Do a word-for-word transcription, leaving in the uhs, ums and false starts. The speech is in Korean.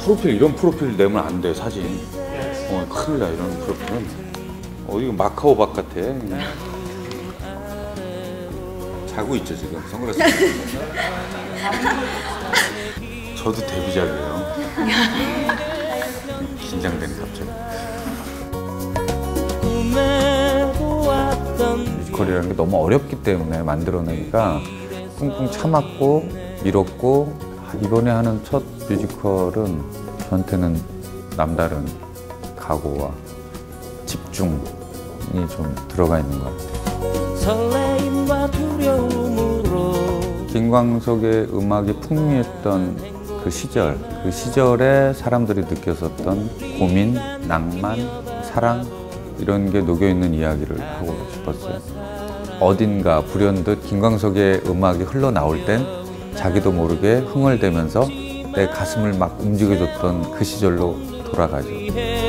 프로필, 이런 프로필 내면 안 돼, 사진. 어, 큰일 나, 이런 프로필은. 어, 이거 마카오박 같아. 자고 있죠, 지금. 선글라스. 저도 데뷔작이에요. 긴장되네, 갑자기. 뮤지컬이라는 게 너무 어렵기 때문에 만들어내기가 꿍꿍 참았고 미뤘고, 이번에 하는 첫 뮤지컬은 저한테는 남다른 각오와 집중이 좀 들어가 있는 것 같아요. 김광석의 음악이 풍미했던 그 시절, 그 시절에 사람들이 느꼈었던 고민, 낭만, 사랑, 이런 게 녹여있는 이야기를 하고 싶었어요. 어딘가 불현듯 김광석의 음악이 흘러나올 땐 자기도 모르게 흥얼대면서 내 가슴을 막 움직여줬던 그 시절로 돌아가죠.